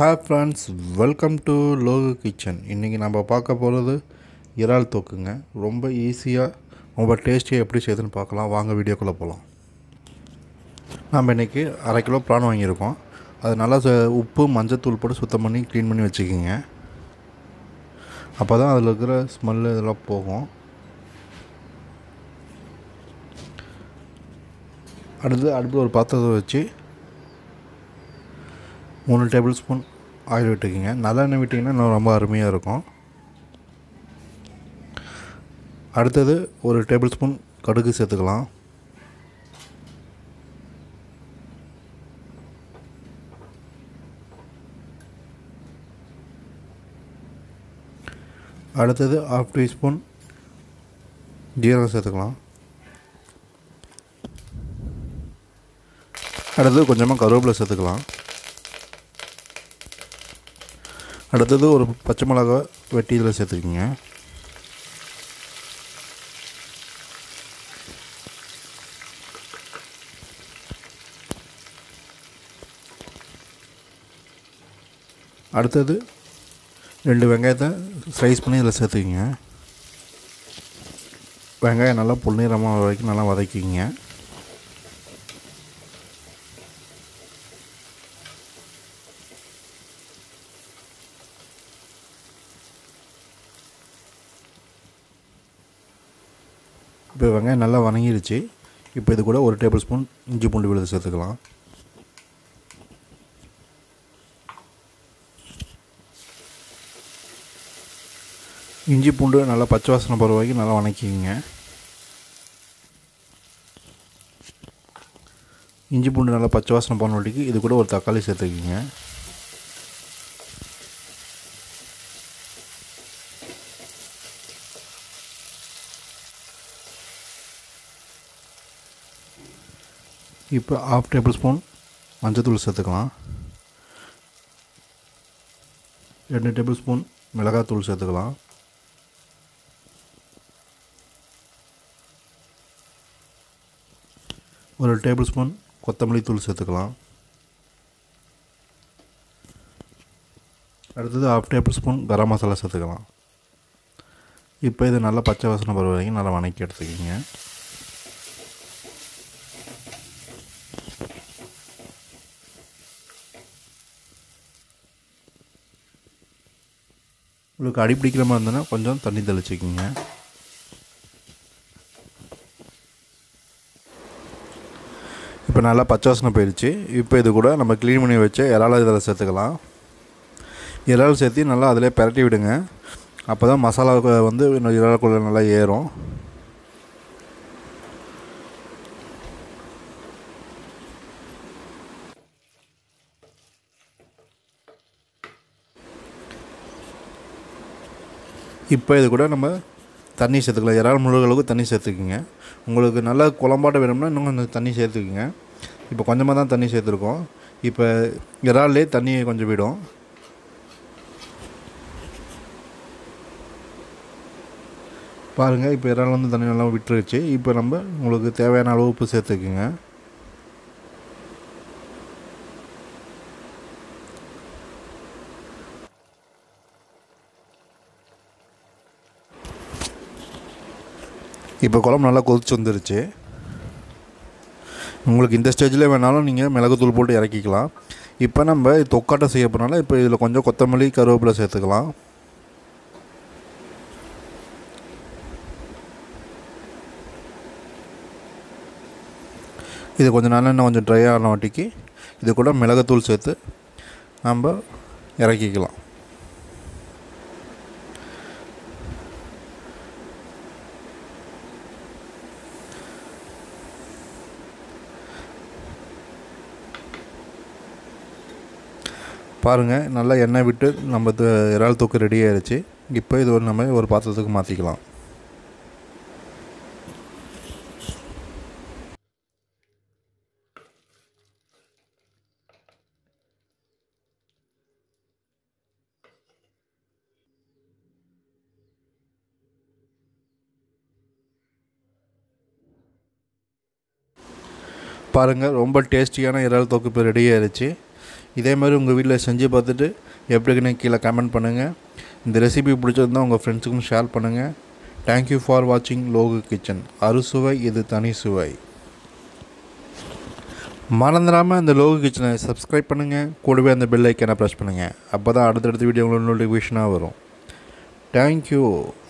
Hi friends, welcome to Logu kitchen. இன்றைக்கி நம்ம பார்க்க போகிறது இறால் தொக்குங்க. ரொம்ப ஈஸியாக ரொம்ப டேஸ்டியாக எப்படி செய்யுதுன்னு பார்க்கலாம். வாங்க வீடியோக்குள்ளே போகலாம். நம்ம இன்றைக்கி 1/2 கிலோ ப்ரான் வாங்கியிருக்கோம். அது நல்லா உப்பு மஞ்சத்தூள் போட்டு சுத்தம் பண்ணி க்ளீன் பண்ணி வச்சுக்கிங்க. அப்போ தான் அதில் இருக்கிற ஸ்மெல்லு இதெல்லாம் போகும். அடுப்பில் ஒரு பாத்திரத்தை வச்சு 3 டேபிள் ஸ்பூன் ஆயில் விட்டுக்கிங்க. நல்லெண்ணெய் விட்டிங்கன்னா இன்னும் ரொம்ப அருமையாக இருக்கும். அடுத்தது 1 டேபிள் ஸ்பூன் கடுகு சேர்த்துக்கலாம். அடுத்தது 1/2 டீஸ்பூன் ஜீரகம் சேர்த்துக்கலாம். அடுத்தது கொஞ்சமாக கருவேப்பிலை சேர்த்துக்கலாம். அடுத்தது ஒரு பச்சை மிளகாய் வெட்டி இதில் சேர்த்துக்கிங்க. அடுத்தது 2 வெங்காயத்தை ஸ்லைஸ் பண்ணி இதில் சேர்த்துக்கிங்க. வெங்காயம் நல்லா பொன்னிறமாக வரைக்கும் நல்லா வதக்கிங்க. இப்போ வெங்காயம் நல்லா வதங்கிடுச்சு. இப்போ இது கூட 1 டேபிள் ஸ்பூன் இஞ்சி பூண்டு விழுது சேர்த்துக்கலாம். இஞ்சி பூண்டு நல்லா பச்சை வாசனை போகிற வரைக்கும் நல்லா வதக்கிங்க. இஞ்சி பூண்டு நல்லா பச்சை வாசனை போன வரைக்கும் இது கூட ஒரு தக்காளி சேர்த்துக்கிங்க. இப்போ 1/2 டேபிள் ஸ்பூன் மஞ்சத்தூள் சேர்த்துக்கலாம். 2 டேபிள் ஸ்பூன் மிளகாத்தூள் சேர்த்துக்கலாம். ஒரு டேபிள் ஸ்பூன் கொத்தமல்லி தூள் சேர்த்துக்கலாம். அடுத்தது 1/2 டேபிள் ஸ்பூன் கரம் மசாலா சேர்த்துக்கலாம். இப்போ இது நல்லா பச்சை வாசனை போகிற வரைக்கும் நல்லா வதக்கி எடுத்துக்கிங்க. உங்களுக்கு அடி பிடிக்கிற மாதிரி இருந்ததுன்னா கொஞ்சம் தண்ணி தெளிச்சிக்கிங்க. இப்போ நல்லா பச்சை வாசனை போயிடுச்சு. இப்போ இது கூட நம்ம க்ளீன் பண்ணி வச்ச இறாலை இதில் சேர்த்துக்கலாம். இறால் சேர்த்து நல்லா அதிலே பிரட்டி விடுங்க. அப்போ தான் மசாலா வந்து இறாலுக்குள்ளே நல்லா ஏறும். இப்போ இது கூட நம்ம தண்ணி சேர்த்துக்கலாம். இறால் முழுகிற அளவுக்கு தண்ணி சேர்த்துக்குங்க. உங்களுக்கு நல்லா குழம்பாட்ட வேணும்னா இன்னும் கொஞ்சம் தண்ணி சேர்த்துக்குங்க. இப்போ கொஞ்சமாக தான் தண்ணி சேர்த்துருக்கோம். இப்போ இறால்லே தண்ணி கொஞ்சம் விடும். பாருங்கள், இப்போ இறால் வந்து தண்ணி நல்லா விட்டுருச்சு. இப்போ நம்ம உங்களுக்கு தேவையான அளவு உப்பு சேர்த்துக்குங்க. இப்போ குழம்பு நல்லா கொதிச்சு வந்துருச்சு. உங்களுக்கு இந்த ஸ்டேஜில் வேணாலும் நீங்கள் மிளகுத்தூள் போட்டு இறக்கிக்கலாம். இப்போ நம்ம தொக்காட்டம் செய்ய போனால இப்போ இதில் கொஞ்சம் கொத்தமல்லி கருவேப்பிலை சேர்த்துக்கலாம். இது கொஞ்சம் நல்லா இன்னும் கொஞ்சம் ட்ரை ஆன வாட்டிக்கு இது கூட மிளகுத்தூள் சேர்த்து நம்ம இறக்கிக்கலாம். பாருங்கள், நல்லா எண்ணெய் விட்டு நம்ம இறால் தொக்கு ரெடி ஆகிடுச்சு. இப்போ இது நம்ம ஒரு பாத்திரத்துக்கு மாற்றிக்கலாம். பாருங்கள், ரொம்ப டேஸ்டியான இறால் தொக்கு இப்போ ரெடி ஆகிடுச்சு. இதே மாதிரி உங்கள் வீட்டில் செஞ்சு பார்த்துட்டு எப்படி இருக்குன்னு கீழே கமெண்ட் பண்ணுங்கள். இந்த ரெசிபி பிடிச்சிருந்தால் உங்கள் ஃப்ரெண்ட்ஸுக்கும் ஷேர் பண்ணுங்கள். தேங்க்யூ ஃபார் வாட்சிங் லோகு கிச்சன். அறுசுவை இது தனி சுவை. மறந்துடாமல் அந்த லோகு கிச்சனை சப்ஸ்கிரைப் பண்ணுங்கள். கூடவே அந்த பெல் ஐக்கனை ப்ரெஸ் பண்ணுங்கள். அப்போ தான் அடுத்தடுத்த வீடியோ உங்களுக்கு நோட்டிஃபிகேஷனாக வரும். தேங்க்யூ.